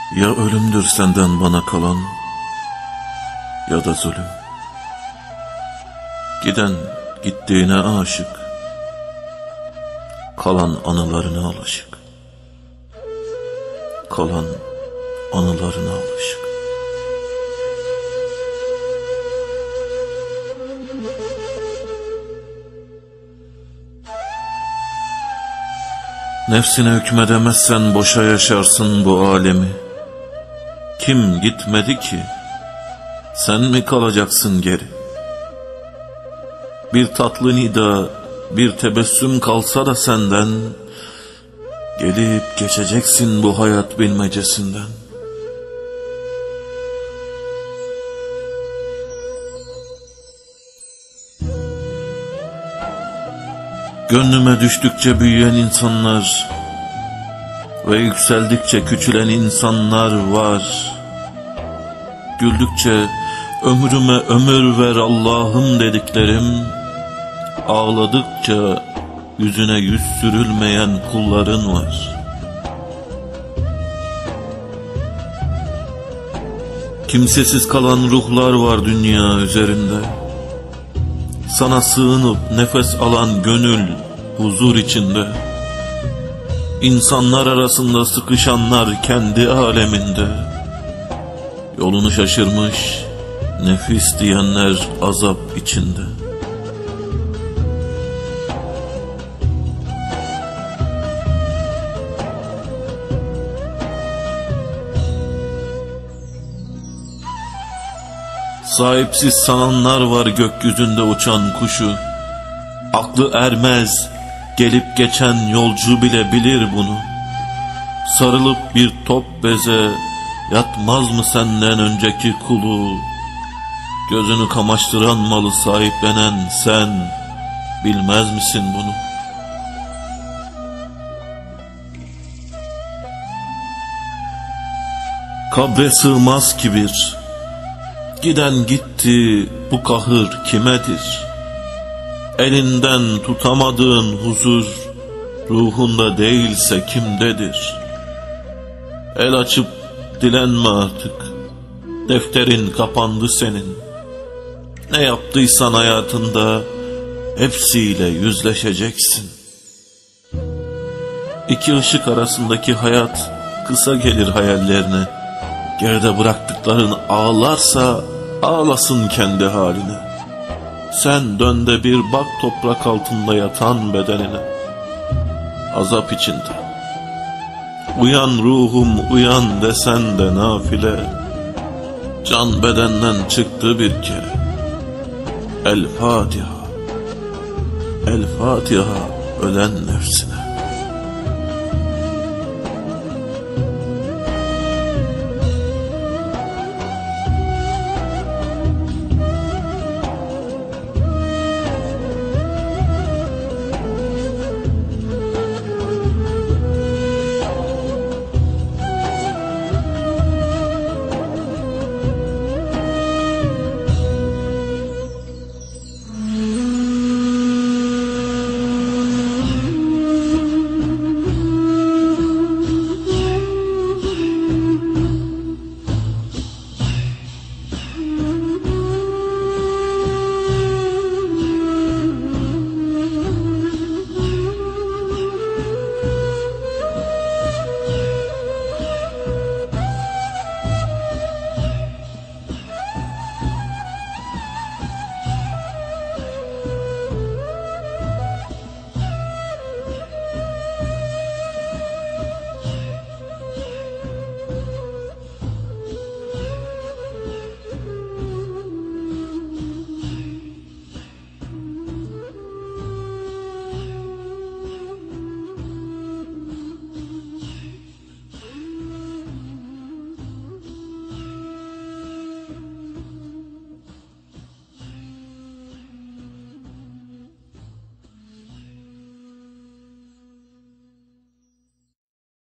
Ya ölümdür senden bana kalan, ya da zulüm. Giden gittiğine aşık, kalan anılarına alışık. Kalan anılarına alışık. Nefsine hükmedemezsen boşa yaşarsın bu alemi. Kim gitmedi ki? Sen mi kalacaksın geri? Bir tatlı nida, bir tebessüm kalsa da senden, gelip geçeceksin bu hayat bilmecesinden. Gönlüme düştükçe büyüyen insanlar ve yükseldikçe küçülen insanlar var. Güldükçe ömrüme ömür ver Allah'ım dediklerim, ağladıkça yüzüne yüz sürülmeyen kulların var. Kimsesiz kalan ruhlar var dünya üzerinde. Sana sığınıp nefes alan gönül huzur içinde. İnsanlar arasında sıkışanlar kendi aleminde. Yolunu şaşırmış nefis diyenler azap içinde. Sahipsiz sananlar var gökyüzünde uçan kuşu. Aklı ermez, gelip geçen yolcu bile bilir bunu. Sarılıp bir top beze, yatmaz mı senden önceki kulu? Gözünü kamaştıran malı sahiplenen sen, bilmez misin bunu? Kabre sığmaz kibir. Giden gitti, bu kahır kimedir? Elinden tutamadığın huzur, ruhunda değilse kimdedir? El açıp dilenme artık, defterin kapandı senin. Ne yaptıysan hayatında, hepsiyle yüzleşeceksin. İki ışık arasındaki hayat, kısa gelir hayallerine. Geride bıraktıkların ağlarsa, ağlasın kendi haline. Sen dön de bir bak toprak altında yatan bedenine. Azap içinde. Uyan ruhum uyan desen de nafile. Can bedenden çıktı bir kere. El Fatiha. El Fatiha ölen nefsine.